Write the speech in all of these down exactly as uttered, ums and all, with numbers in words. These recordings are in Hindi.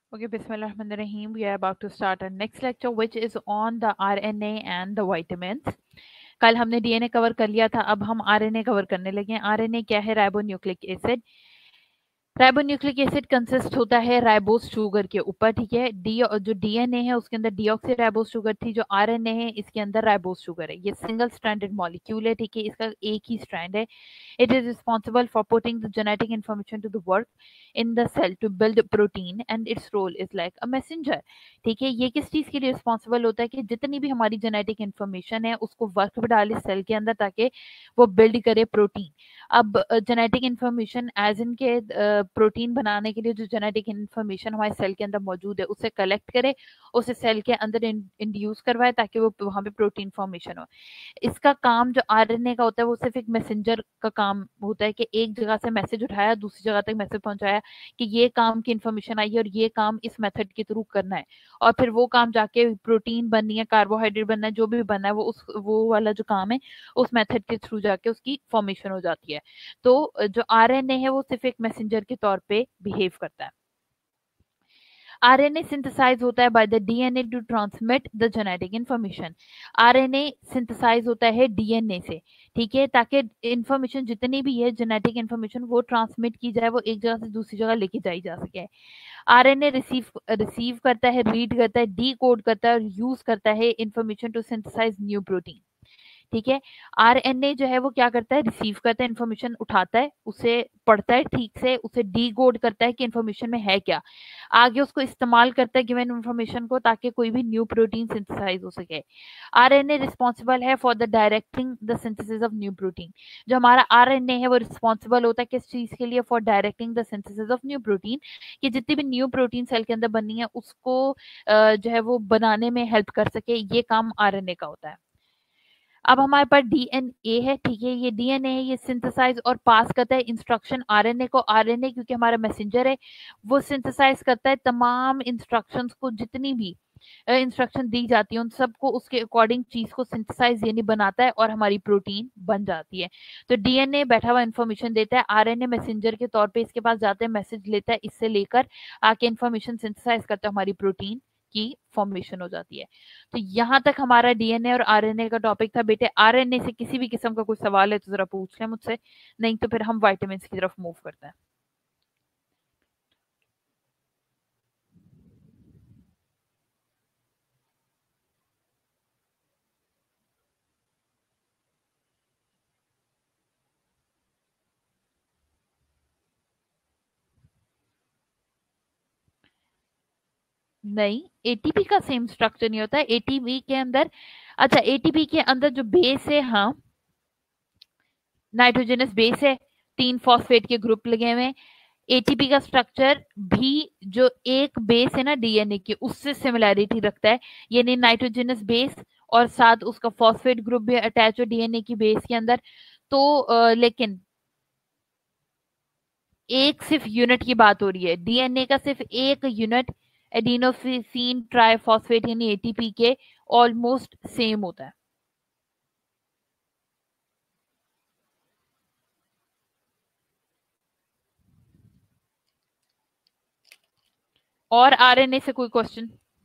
Okay, Bismillahirrahmanirrahim. We are about to start our next lecture, which is on the R N A and the vitamins. कल हमने डीएनए कवर कर लिया था, अब हम आरएनए कवर करने लगे हैं। आरएनए क्या है? Ribonucleic acid. Ribonucleic acid consist होता है राइबोस शुगर के ऊपर, ठीक है। डी जो डीएनए है उसके अंदर डीऑक्सी राइबोस शुगर थी, जो आरएनए है इसके अंदर राइबोस शुगर है। ये सिंगल स्ट्रैंडेड मॉलिक्यूल है, ठीक है, इसका एक ही स्ट्रैंड है। It is responsible for putting the genetic information to the work in the cell to build protein and its role is like a messenger। ठीक है, ये किस चीज के लिए रिस्पॉन्सिबल होता है कि जितनी भी हमारी जेनेटिक इंफॉर्मेशन है उसको वर्क पे डाले सेल के अंदर ताकि वो बिल्ड करे प्रोटीन। अब जेनेटिक इंफॉर्मेशन एज इन के प्रोटीन बनाने के लिए जो जेनेटिक इंफॉर्मेशन हमारे सेल के अंदर मौजूद है उसे कलेक्ट करे, उसे सेल के अंदर इंड्यूस करवाए ताकि वो वहां पे प्रोटीन फॉर्मेशन हो। इसका काम जो आरएनए का होता है वो सिर्फ एक मैसेंजर का काम होता है कि एक जगह से मैसेज उठाया दूसरी जगह तक मैसेज पहुंचाया कि ये काम की इंफॉर्मेशन आई है और ये काम इस मेथड के थ्रू करना है, और फिर वो काम जाके प्रोटीन बननी है, कार्बोहाइड्रेट बनना है, जो भी बनना है वो उस वो वाला जो काम है उस मेथड के थ्रू जाके उसकी फॉर्मेशन हो जाती है। तो जो आरएनए है वो सिर्फ एक मैसेंजर के तौर पे बिहेव करता है। आरएनए सिंथेसाइज होता है by the DNA to transmit the genetic information. RNA synthesize होता है डीएनए से, ठीक है, ताकि इंफॉर्मेशन जितनी भी है जेनेटिक इंफॉर्मेशन वो ट्रांसमिट की जाए, वो एक जगह से दूसरी जगह लेके जाई जा सके। आरएनए रिसीव रिसीव करता है, रीड करता है, डी कोड करता है और यूज करता है information to synthesize new protein. ठीक है, आरएनए जो है वो क्या करता है? रिसीव करता है, इंफॉर्मेशन उठाता है, उसे पढ़ता है ठीक से, उसे डीकोड करता है कि इंफॉर्मेशन में है क्या, आगे उसको इस्तेमाल करता है गिवन इंफॉर्मेशन को ताकि कोई भी न्यू प्रोटीन सिंथेसाइज हो सके। आरएनए रिस्पॉन्सिबल है for the directing the synthesis of new protein. जो हमारा आरएनए है वो रिस्पॉन्सिबल होता है किस चीज के लिए? For directing the synthesis of new protein, कि जितनी भी न्यू प्रोटीन सेल के अंदर बननी है उसको जो है वो बनाने में हेल्प कर सके, ये काम आरएनए का होता है। अब हमारे पास डीएनए है, ठीक है, ये डीएनए है, ये सिंथेसाइज और पास करता है इंस्ट्रक्शन आरएनए को। आरएनए क्योंकि हमारा मैसेंजर है वो सिंथेसाइज करता है तमाम इंस्ट्रक्शंस को, जितनी भी इंस्ट्रक्शन दी जाती है उन सबको उसके अकॉर्डिंग चीज को सिंथेसाइज यानी बनाता है और हमारी प्रोटीन बन जाती है। तो डीएनए बैठा हुआ इंफॉर्मेशन देता है, आरएनए मैसेंजर के तौर पे इसके पास जाते हैं, मैसेज लेता है, इससे लेकर आके इंफॉर्मेशन सिंथेसाइज करता है, हमारी प्रोटीन की फॉर्मेशन हो जाती है। तो यहां तक हमारा डीएनए और आरएनए का टॉपिक था। बेटे आरएनए से किसी भी किस्म का कोई सवाल है तो जरा पूछ लें मुझसे, नहीं तो फिर हम विटामिन की तरफ मूव करते हैं। नहीं, एटीपी का सेम स्ट्रक्चर नहीं होता है एटीपी के अंदर। अच्छा, एटीपी के अंदर जो बेस है, हाँ, नाइट्रोजनस बेस है, तीन फॉस्फेट के ग्रुप लगे हुए हैं। एटीपी का स्ट्रक्चर भी जो एक बेस है ना डीएनए की उससे सिमिलैरिटी रखता है, यानी नाइट्रोजनस बेस और साथ उसका फॉस्फेट ग्रुप भी अटैच हो डीएनए की बेस के अंदर। तो आ, लेकिन एक सिर्फ यूनिट की बात हो रही है, डीएनए का सिर्फ एक यूनिट एडिनोसिन ट्राइफॉस्फेट यानी एटीपी के ऑलमोस्ट सेम होता है। और आरएनए से कोई क्वेश्चन?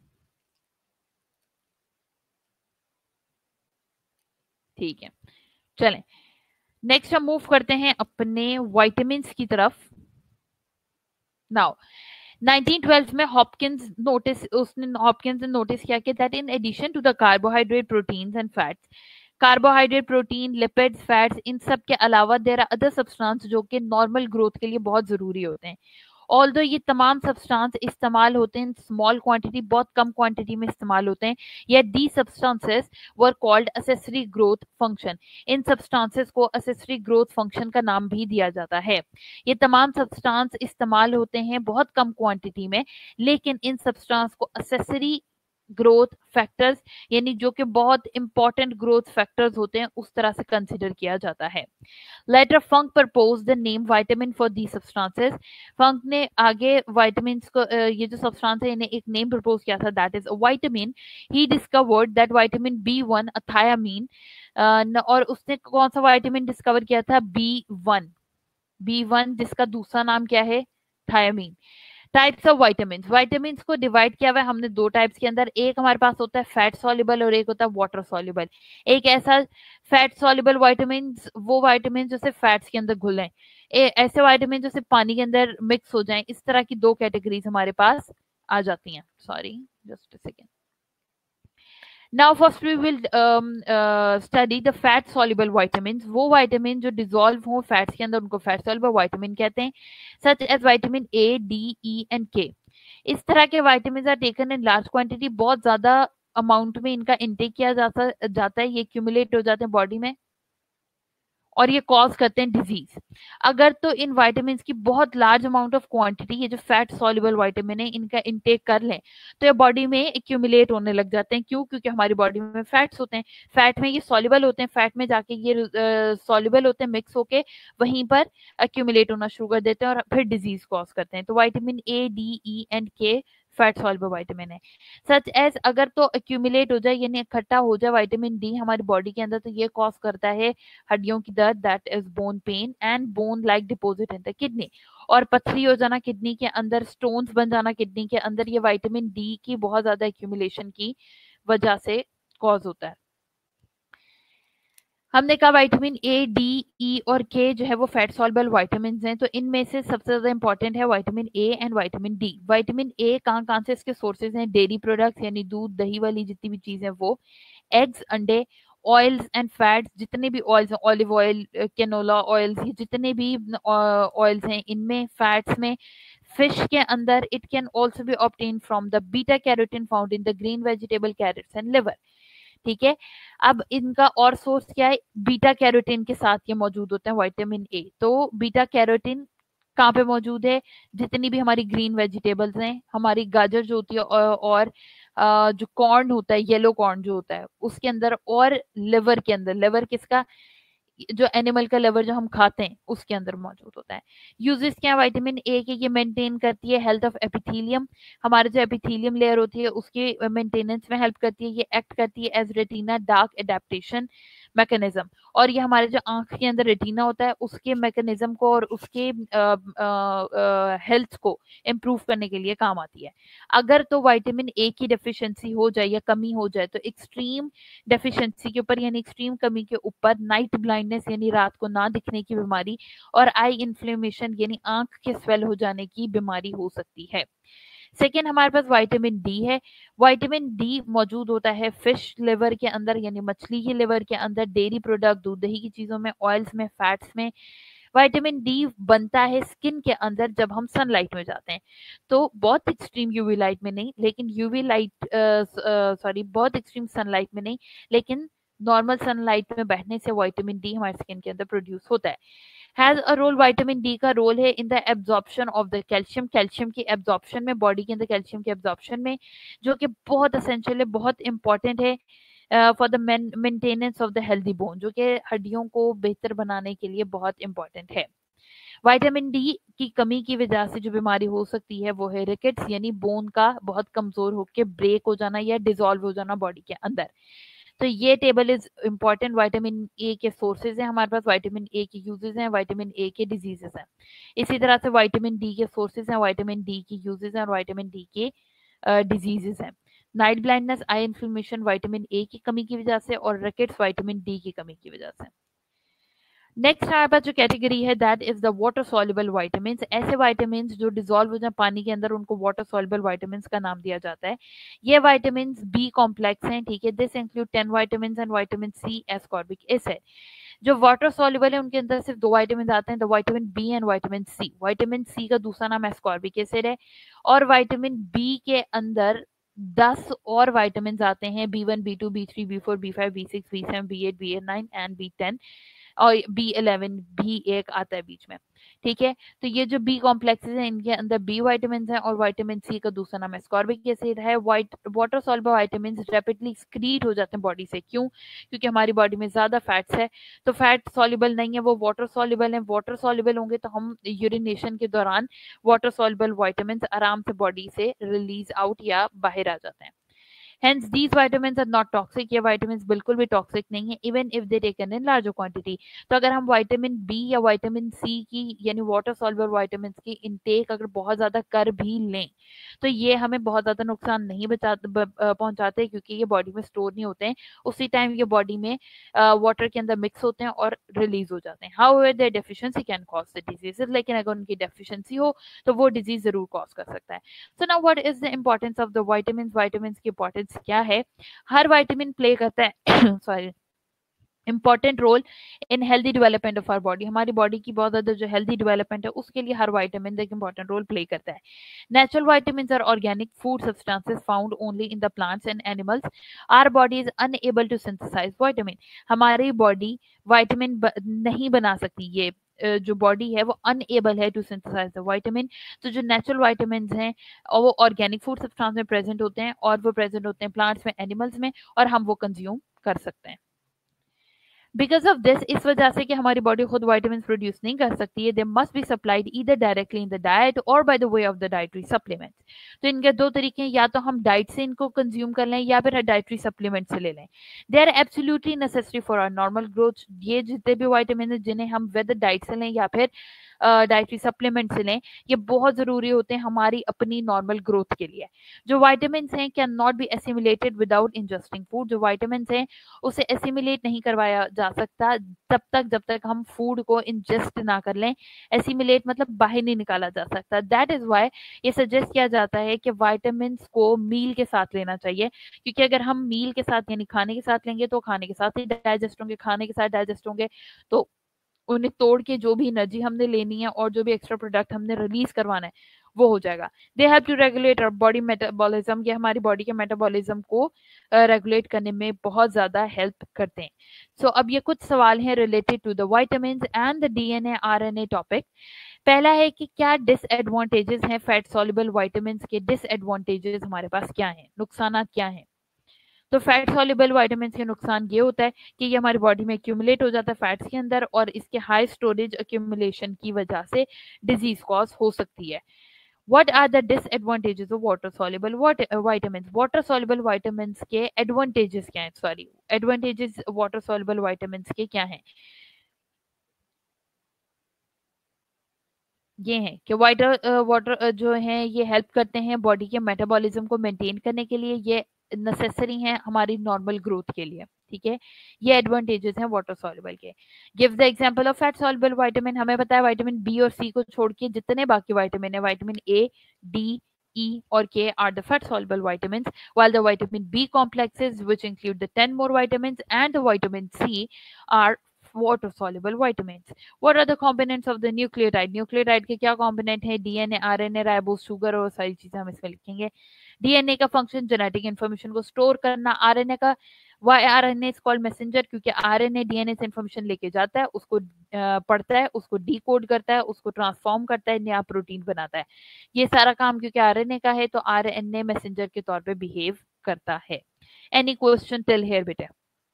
ठीक है, चलें नेक्स्ट हम मूव करते हैं अपने विटामिन की तरफ। नाउ नाइनटीन ट्वेल्व में हॉपकिंस नोटिस उसने हॉपकिंस ने नोटिस किया कि that in addition to the carbohydrate proteins and fats, carbohydrate protein lipids fats, इन सब के अलावा देयर आर अदर सब्सटेंस जो कि नॉर्मल ग्रोथ के लिए बहुत जरूरी होते हैं। ऑल्दो ये तमाम सब्सटेंस इस्तेमाल होते हैं स्मॉल क्वांटिटी, बहुत कम क्वांटिटी में इस्तेमाल होते हैं, या the substances were called accessory growth function. इन सब्सटेंसेस को असेसरी ग्रोथ फंक्शन का नाम भी दिया जाता है। ये तमाम सब्सटेंस इस्तेमाल होते हैं बहुत कम क्वांटिटी में, लेकिन इन सब्सटेंस को असेसरी ग्रोथ फैक्टर्स यानी जो कि बहुत इंपॉर्टेंट ग्रोथ फैक्टर्स होते हैं उस तरह से कंसिडर किया जाता है। Later Funk propose the name vitamin for the substances. Funk ने आगे विटामिन को ये जो सब्सटेंस है इन्हें एक नेम प्रपोज किया था, that is vitamin. He discovered that vitamin B one a thiamine, और उसने कौन सा विटामिन डिस्कवर किया था? B one. बी वन जिसका दूसरा नाम क्या है? Thiamine. Types of vitamins, vitamins को डिवाइड किया हुआ है हमने दो टाइप्स के अंदर। एक हमारे पास होता है फैट सॉल्युबल और एक होता है वाटर सॉल्युबल। एक ऐसा फैट सॉल्युबल वाइटामिन्स, वो वाइटामिन जो सिर्फ फैट्स के अंदर घुले, ऐसे वाइटामिन जो सिर्फ पानी के अंदर मिक्स हो जाएं, इस तरह की दो कैटेगरीज हमारे पास आ जाती हैं। Sorry, just a second. Now first we will um, uh, study the fat soluble vitamins। वो विटामिन जो डिजोल्व हो फैट्स के अंदर उनको फैट soluble विटामिन कहते हैं, such as vitamin A, D, E and K. इस तरह के vitamin are taken in large quantity, बहुत ज्यादा अमाउंट में इनका इंटेक किया जाता जाता है, ये एक्यूमुलेट हो जाते हैं बॉडी में और ये कॉज करते हैं डिजीज। अगर तो इन विटामिन की बहुत लार्ज अमाउंट ऑफ क्वांटिटी, ये जो फैट सॉल्युबल विटामिन है, इनका इंटेक कर लें तो ये बॉडी में एक्यूमुलेट होने लग जाते हैं। क्यों? क्योंकि हमारी बॉडी में फैट्स होते हैं, फैट में ये सॉल्युबल होते हैं, फैट में जाके ये सॉल्युबल होते हैं, मिक्स होके वहीं पर एक्यूमुलेट होना शुरू कर देते हैं और फिर डिजीज कॉज करते हैं। तो vitamin A, D, E and K fat soluble vitamin है। सच एज अगर तो एक्यूमुलेट हो जाए यानी इकट्ठा हो जाए विटामिन डी हमारी बॉडी के अंदर, तो ये कॉज करता है हड्डियों की दर्द, that is bone pain and bone like deposit in the kidney, और पथरी हो जाना किडनी के अंदर, स्टोन्स बन जाना किडनी के अंदर, ये विटामिन डी की बहुत ज्यादा एक्यूमुलेशन की वजह से कॉज होता है। हमने कहा विटामिन ए, डी, ई और के जो है वो फैट सॉल्युबल विटामिन हैं, तो इनमें से सबसे ज्यादा इंपॉर्टेंट है vitamin A and vitamin D. Vitamin A कहाँ कहाँ से इसके सोर्सेज हैं? डेयरी प्रोडक्ट्स यानी दूध, दही वाली जितनी भी चीजें वो, एग्स, अंडे, ऑयल्स एंड फैट्स, जितने भी ऑयल्स हैं, ऑलिव ऑयल, कैनोला ऑयल्स, ये जितने भी ऑयल्स हैं इनमें, फैट्स में, फिश के अंदर। It can also be obtain from the beta carotene found in the green vegetable, carrots and liver. ठीक है, अब इनका और सोर्स क्या है? बीटा कैरोटीन के साथ ये मौजूद होते हैं विटामिन ए। तो बीटा कैरोटीन कहाँ पे मौजूद है? जितनी भी हमारी ग्रीन वेजिटेबल्स हैं, हमारी गाजर जो होती है और, और जो कॉर्न होता है, येलो कॉर्न जो होता है उसके अंदर, और लिवर के अंदर। लिवर किसका? जो एनिमल का लिवर जो हम खाते हैं उसके अंदर मौजूद होता है। यूजेस क्या है विटामिन ए के? ये मेंटेन करती है हेल्थ ऑफ एपिथेलियम, हमारे जो एपिथेलियम लेयर होती है उसके मेंटेनेंस में हेल्प करती है। ये एक्ट करती है as retina dark adaptation mechanism, और ये हमारे जो आंख के अंदर रेटिना होता है उसके मैकेनिज्म को और उसके हेल्थ को इम्प्रूव करने के लिए काम आती है। अगर तो विटामिन ए की डेफिशिएंसी हो जाए या कमी हो जाए तो एक्सट्रीम डेफिशिएंसी के ऊपर यानी एक्सट्रीम कमी के ऊपर नाइट ब्लाइंडनेस यानी रात को ना दिखने की बीमारी, और आई इन्फ्लेमेशन यानी आंख के स्वेल हो जाने की बीमारी हो सकती है। सेकेंड हमारे पास विटामिन डी है। विटामिन डी मौजूद होता है फिश लिवर के अंदर यानी मछली की लिवर के अंदर, डेयरी प्रोडक्ट, दूध दही की चीजों में, ऑयल्स में, फैट्स में। विटामिन डी बनता है स्किन के अंदर जब हम सनलाइट में जाते हैं, तो बहुत एक्सट्रीम यूवी लाइट में नहीं, लेकिन यूवी लाइट सॉरी बहुत एक्सट्रीम सनलाइट में नहीं, लेकिन नॉर्मल सनलाइट में बैठने से विटामिन डी हमारे स्किन के अंदर प्रोड्यूस होता है। Has a role, vitamin D का रोल है in the absorption of the calcium, calcium की एब्जॉर्प्शन में, बॉडी के अंदर कैल्शियम के एब्जॉर्प्शन में, जो कि बहुत असेंशियल है, बहुत इंपॉर्टेंट है for the maintenance of the healthy bone, जो कि हड्डियों को बेहतर बनाने के लिए बहुत इंपॉर्टेंट है। विटामिन डी की कमी की वजह से जो बीमारी हो सकती है वो है रिकेट्स यानी बोन का बहुत कमजोर होकर ब्रेक हो जाना या डिसॉल्व हो जाना बॉडी के अंदर। तो ये table is important. Vitamin A के सोर्सेज हैं हमारे पास, विटामिन ए के यूजेस हैं, विटामिन ए के डिजीजेस हैं। इसी तरह से विटामिन डी के सोर्सेज हैं, विटामिन डी की यूजेस हैं और विटामिन डी के डिजीजेस हैं। Night blindness, eye inflammation vitamin A की कमी की वजह से, और रिकेट्स विटामिन डी की कमी की वजह से। नेक्स्ट हमारे पास जो कैटेगरी है that is the water soluble vitamins. ऐसे विटामिन्स जो डिसॉल्व हो जाए पानी के अंदर उनको वाटर सॉल्युबल विटामिन्स का नाम दिया जाता है। ये विटामिन्स बी कॉम्प्लेक्स हैं, ठीक है। This include ten vitamins and vitamin C ascorbic acid. जो वाटर सॉल्युबल है उनके अंदर सिर्फ दो विटामिन आते हैं, the vitamin B and vitamin C. Vitamin C का दूसरा नाम एस्कॉर्बिक एसिड है, और विटामिन बी के अंदर दस और विटामिन आते हैं, B one, B two, B three, B four, B five, B six, B seven, B eight, B eight nine and B ten, और बी इलेवन भी एक आता है बीच में, ठीक है। तो ये जो बी कॉम्प्लेक्सेस हैं इनके अंदर बी विटामिन हैं, और विटामिन सी का दूसरा नाम एस्कॉर्बिक एसिड है। White water soluble vitamin rapidly excrete हो जाते हैं बॉडी से। क्यों? क्योंकि हमारी बॉडी में ज्यादा फैट्स है, तो फैट सॉल्युबल नहीं है, वो वाटर सॉल्युबल है। वाटर सॉल्युबल होंगे तो हम यूरिनेशन के दौरान वाटर सॉल्युबल विटामिन आराम से बॉडी से रिलीज आउट या बाहर आ जाते हैं। Hence these vitamins are not toxic. ये vitamins बिल्कुल भी toxic नहीं है, even if they taken in larger quantity. तो अगर हम vitamin B या vitamin C की यानी water soluble vitamins की intake अगर बहुत ज़्यादा कर भी लें तो ये हमें बहुत ज़्यादा नुकसान नहीं बचा पहुंचाते, क्योंकि ये बॉडी में स्टोर नहीं होते हैं, उसी टाइम ये बॉडी में वाटर के अंदर मिक्स होते हैं और रिलीज हो जाते हैं. However there deficiency can cause the diseases, लेकिन अगर उनकी डेफिशिएंसी हो तो वो डिजीज जरूर कॉज कर सकता है. So now what is the importance of the vitamin. Vitamin की इंपॉर्टेंस क्या है? हर विटामिन प्ले करता है sorry important role in healthy development of our body. हमारी बॉडी की बहुत ज्यादा जो हेल्दी डेवलपमेंट है उसके लिए हर विटामिन एक इंपॉर्टेंट रोल प्ले करता है. Natural vitamins are organic food substances found only in the plants and animals. Our body is unable to synthesise vitamin. हमारी बॉडी विटामिन नहीं बना सकती, ये जो बॉडी है वो अनएबल है टू सिंथेसाइज द विटामिन. तो जो नेचुरल विटामिन्स हैं और वो ऑर्गेनिक फूड सब्सटेंस में प्रेजेंट होते हैं और वो प्रेजेंट होते हैं प्लांट्स में, एनिमल्स में, और हम वो कंज्यूम कर सकते हैं. बिकॉज ऑफ दिस, इस वजह से कि हमारी बॉडी खुद वाइटामिन प्रोड्यूस नहीं कर सकती है, they must be supplied either directly in the diet और by the way of the dietary supplements. तो इनके दो तरीके हैं, या तो हम डाइट से इनको कंज्यूम कर लें या फिर डाइटरी सप्लीमेंट से ले लें. They are absolutely necessary for our normal growth. ये जितने भी वाइटामिन है जिन्हें हम वेदर डाइट से लें या फिर डाइटरी सप्लीमेंट से लें, ये बहुत जरूरी होते हैं हमारी अपनी नॉर्मल ग्रोथ के लिए. जो वाइटामिन हैं can not be assimilated without ingesting food. जो वाइटामिन हैं उसे एसिमिलेट नहीं करवाया जा सकता तब तक जब तक हम फूड को इंजेस्ट ना कर लें. एसिमिलेट मतलब बाहर नहीं निकाला जा सकता. दैट इज वाई ये सजेस्ट किया जाता है कि वाइटामिन को मील के साथ लेना चाहिए, क्योंकि अगर हम मील के साथ यानी खाने के साथ लेंगे तो खाने के साथ ही डाइजेस्ट होंगे, खाने के साथ डाइजेस्ट होंगे, तो उन्हें तोड़ के जो भी एनर्जी हमने लेनी है और जो भी एक्स्ट्रा प्रोडक्ट हमने रिलीज करवाना है वो हो जाएगा. They have to regulate our body metabolism. ये हमारी बॉडी के मेटाबॉलिज्म को रेगुलेट uh, करने में बहुत ज्यादा हेल्प करते हैं. सो so, अब ये कुछ सवाल हैं related to the vitamins and the DNA RNA topic. पहला है कि क्या डिसएडवांटेजेस हैं फैट सॉल्युबल विटामिन्स के. डिसएडवांटेजेस हमारे पास क्या हैं, नुकसान क्या हैं? तो फैट सॉल्युबल विटामिन के नुकसान ये होता है कि ये हमारी बॉडी में एक्यूमुलेट हो जाता है फैट्स के अंदर और इसके हाई स्टोरेज एक्यूमुलेशन की वजह से डिजीज कॉज हो सकती है. What are the disadvantages of water soluble vitamins? Water soluble vitamins के advantages क्या हैं? Sorry, advantages water soluble vitamins के क्या हैं? ये हैं कि वाटर वाटर जो है ये हेल्प करते हैं बॉडी के मेटाबॉलिज्म को मेंटेन करने के लिए, ये नेसेसरी हैं हमारी नॉर्मल ग्रोथ के लिए. ठीक है, ये एडवांटेजेस हैं वाटर सॉल्युबल के. Give the example of fat soluble vitamin. हमें पता है विटामिन बी और सी को छोड़ के जितने बाकी विटामिन है, vitamin A, D, E or K are the fat soluble vitamins, while the vitamin B complexes, which include the ten more vitamins, and the vitamin C are water soluble vitamins. What are the components of the nucleotide? Nucleotide के क्या component है? डीएनए, आरएनए, राइबोस, शुगर और सारी चीजें हम इसमें लिखेंगे. डीएनए का फंक्शन जेनेटिक इंफॉर्मेशन को स्टोर करना. आरएनए का why RNA is called messenger, क्योंकि आरएनए डीएनए से इंफॉर्मेशन लेके जाता है, उसको पढ़ता है, उसको डीकोड करता है, उसको ट्रांसफॉर्म करता है, नया प्रोटीन बनाता है. ये सारा काम क्योंकि आरएनए का है तो आरएनए मैसेंजर के तौर पे बिहेव करता है. एनी क्वेश्चन टिल हियर बेटा?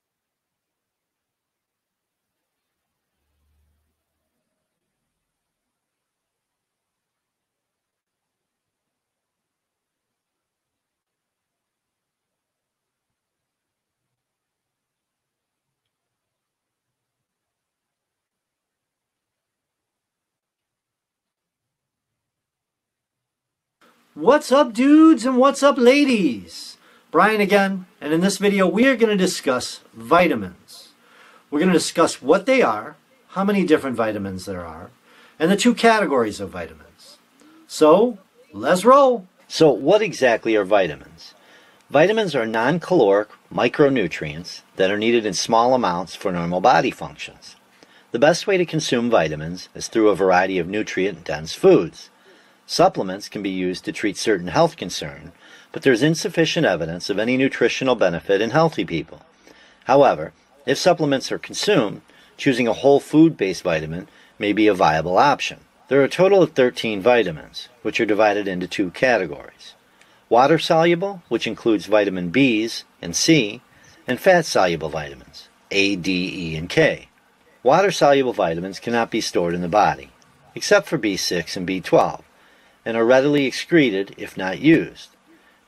What's up, dudes, and what's up, ladies? Brian again, and in this video we are going to discuss vitamins. We're going to discuss what they are, how many different vitamins there are, and the two categories of vitamins. So, let's roll! So, what exactly are vitamins? Vitamins are non-caloric micronutrients that are needed in small amounts for normal body functions. The best way to consume vitamins is through a variety of nutrient-dense foods. Supplements can be used to treat certain health concerns, but there's insufficient evidence of any nutritional benefit in healthy people. However, if supplements are consumed, choosing a whole food-based vitamin may be a viable option. There are a total of thirteen vitamins, which are divided into two categories. Water-soluble, which includes vitamin B's and C, and fat-soluble vitamins, A, D, E, and K. Water-soluble vitamins cannot be stored in the body, except for B six and B twelve, and are readily excreted if not used.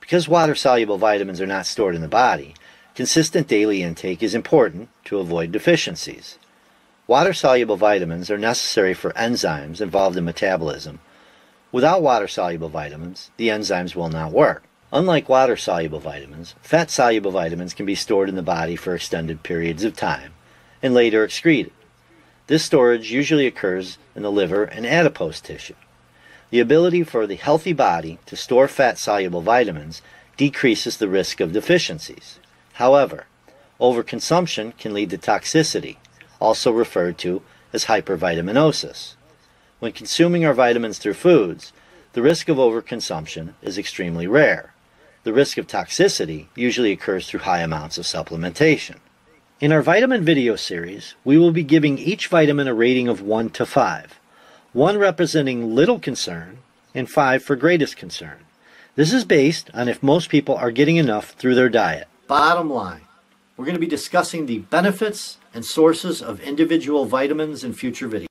Because water-soluble vitamins are not stored in the body, consistent daily intake is important to avoid deficiencies. Water-soluble vitamins are necessary for enzymes involved in metabolism. Without water-soluble vitamins, the enzymes will not work. Unlike water-soluble vitamins, fat-soluble vitamins can be stored in the body for extended periods of time and later excreted. This storage usually occurs in the liver and adipose tissue. The ability for the healthy body to store fat-soluble vitamins decreases the risk of deficiencies. However, overconsumption can lead to toxicity, also referred to as hypervitaminosis. When consuming our vitamins through foods, the risk of overconsumption is extremely rare. The risk of toxicity usually occurs through high amounts of supplementation. In our vitamin video series, we will be giving each vitamin a rating of one to five, one representing little concern and five for greatest concern. This is based on if most people are getting enough through their diet. Bottom line, we're going to be discussing the benefits and sources of individual vitamins in future videos.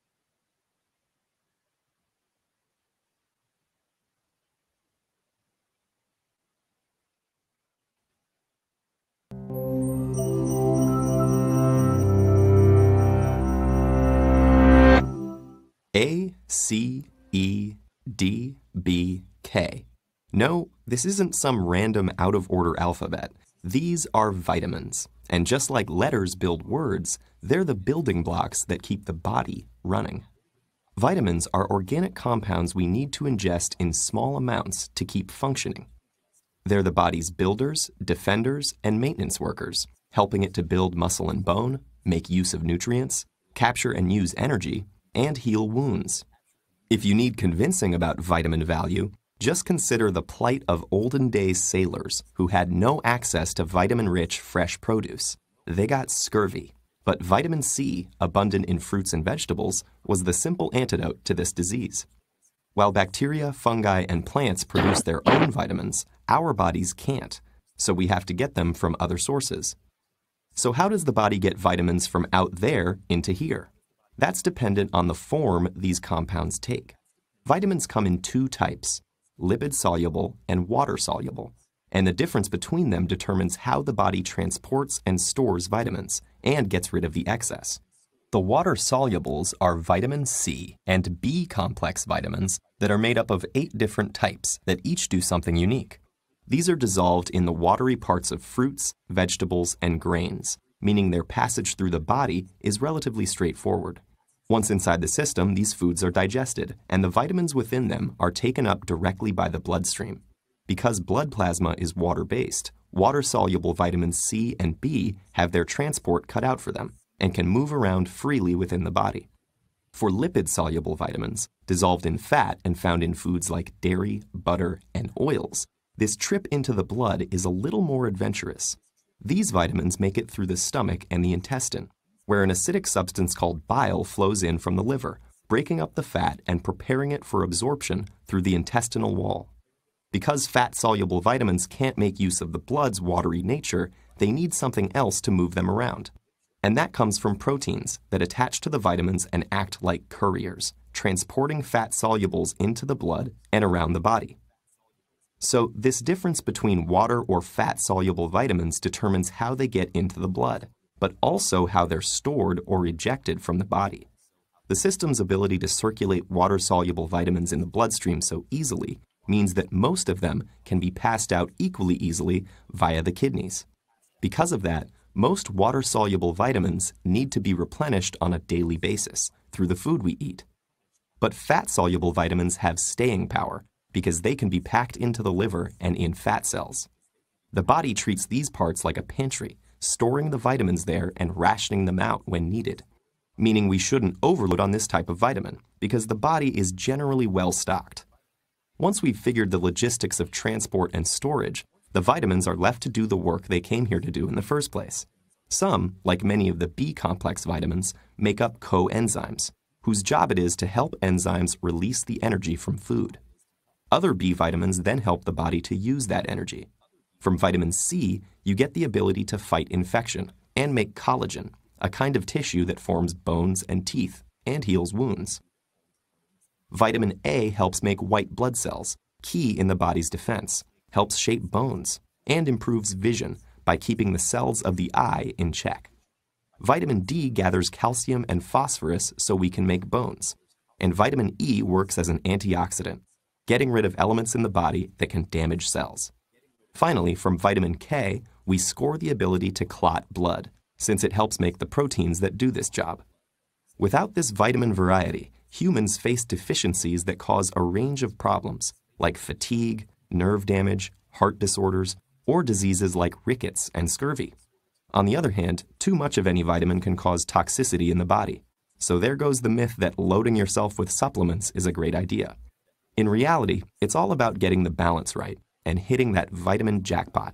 A, C, E, D, B, K. No, this isn't some random out-of-order alphabet. These are vitamins. And just like letters build words, they're the building blocks that keep the body running. Vitamins are organic compounds we need to ingest in small amounts to keep functioning. They're the body's builders, defenders, and maintenance workers, helping it to build muscle and bone, make use of nutrients, capture and use energy, and heal wounds. If you need convincing about vitamin value, just consider the plight of olden days sailors who had no access to vitamin-rich fresh produce. They got scurvy, but vitamin C, abundant in fruits and vegetables, was the simple antidote to this disease. While bacteria, fungi, and plants produce their own vitamins, our bodies can't, so we have to get them from other sources. So how does the body get vitamins from out there into here? That's dependent on the form these compounds take. Vitamins come in two types, lipid-soluble and water-soluble, and the difference between them determines how the body transports and stores vitamins and gets rid of the excess. The water-solubles are vitamin C and B complex vitamins that are made up of eight different types that each do something unique. These are dissolved in the watery parts of fruits, vegetables, and grains, meaning their passage through the body is relatively straightforward. Once inside the system, these foods are digested, and the vitamins within them are taken up directly by the bloodstream. Because blood plasma is water-based, water-soluble vitamins C and B have their transport cut out for them and can move around freely within the body. For lipid-soluble vitamins, dissolved in fat and found in foods like dairy, butter, and oils, this trip into the blood is a little more adventurous. These vitamins make it through the stomach and the intestine, where an acidic substance called bile flows in from the liver, breaking up the fat and preparing it for absorption through the intestinal wall. Because fat-soluble vitamins can't make use of the blood's watery nature, they need something else to move them around. And that comes from proteins that attach to the vitamins and act like couriers, transporting fat solubles into the blood and around the body. So this difference between water or fat-soluble vitamins determines how they get into the blood, but also how they're stored or ejected from the body. The system's ability to circulate water-soluble vitamins in the bloodstream so easily means that most of them can be passed out equally easily via the kidneys. Because of that, most water-soluble vitamins need to be replenished on a daily basis through the food we eat. But fat-soluble vitamins have staying power because they can be packed into the liver and in fat cells. The body treats these parts like a pantry, storing the vitamins there and rationing them out when needed, meaning we shouldn't overload on this type of vitamin because the body is generally well stocked. Once we've figured the logistics of transport and storage, the vitamins are left to do the work they came here to do in the first place. Some, like many of the B-complex vitamins, make up coenzymes, whose job it is to help enzymes release the energy from food. Other B vitamins then help the body to use that energy. From vitamin C, you get the ability to fight infection and make collagen, a kind of tissue that forms bones and teeth and heals wounds. Vitamin A helps make white blood cells, key in the body's defense, helps shape bones, and improves vision by keeping the cells of the eye in check. Vitamin D gathers calcium and phosphorus so we can make bones. And vitamin E works as an antioxidant, getting rid of elements in the body that can damage cells. Finally, from vitamin K, we score the ability to clot blood, since it helps make the proteins that do this job. Without this vitamin variety, humans face deficiencies that cause a range of problems, like fatigue, nerve damage, heart disorders, or diseases like rickets and scurvy. On the other hand, too much of any vitamin can cause toxicity in the body. So there goes the myth that loading yourself with supplements is a great idea. In reality, it's all about getting the balance right and hitting that vitamin jackpot.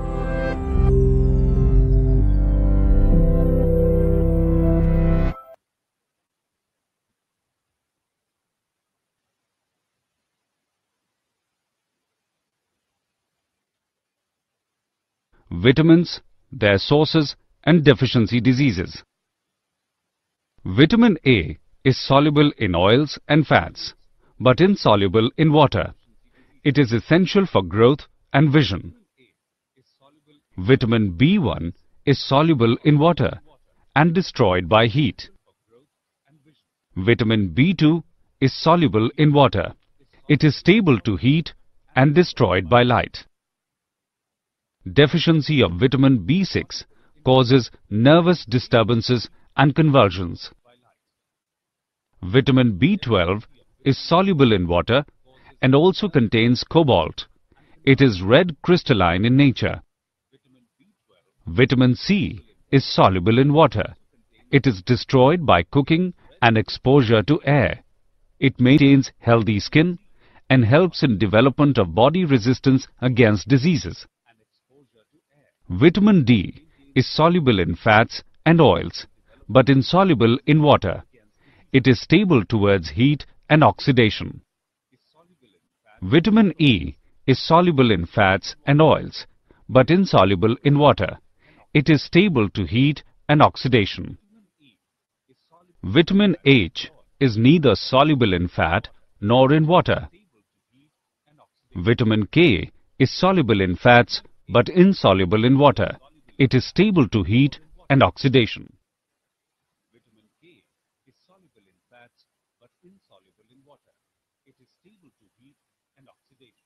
Vitamins, their sources and deficiency diseases. Vitamin A is soluble in oils and fats, but insoluble in water. It is essential for growth and vision. Vitamin B one is soluble in water and destroyed by heat. Vitamin B two is soluble in water. It is stable to heat and destroyed by light. Deficiency of vitamin B six causes nervous disturbances and convulsions. Vitamin B twelve is soluble in water and also contains cobalt. It is red crystalline in nature. Vitamin C is soluble in water. It is destroyed by cooking and exposure to air. It maintains healthy skin and helps in development of body resistance against diseases. Vitamin D is soluble in fats and oils, but insoluble in water. It is stable towards heat and oxidation. Vitamin E is soluble in fats and oils, but insoluble in water. It is stable to heat and oxidation. Vitamin H is neither soluble in fat nor in water. Vitamin K is soluble in fats but insoluble in water. It is stable to heat and oxidation. Vitamin K is soluble in fats but insoluble in water. It is stable to heat and oxidation.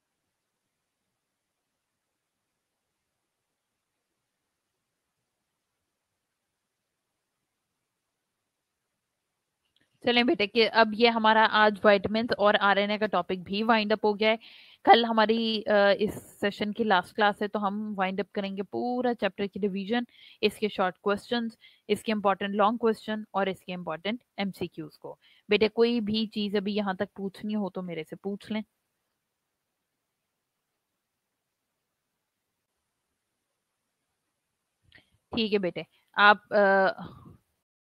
चलें बेटे कि अब ये हमारा आज विटामिन्स और आरएनए का टॉपिक भी वाइंड अप हो गया है। कल हमारी इस सेशन की लास्ट क्लास है, तो हम वाइंड अप करेंगे पूरा चैप्टर की रिवीजन, इसके शॉर्ट क्वेश्चंस, इसके इम्पोर्टेंट लॉन्ग क्वेश्चन और इसके इम्पोर्टेंट एमसीक्यूज को। बेटे कोई भी चीज अभी यहाँ तक पूछनी हो तो मेरे से पूछ लें। ठीक है बेटे, आप आ,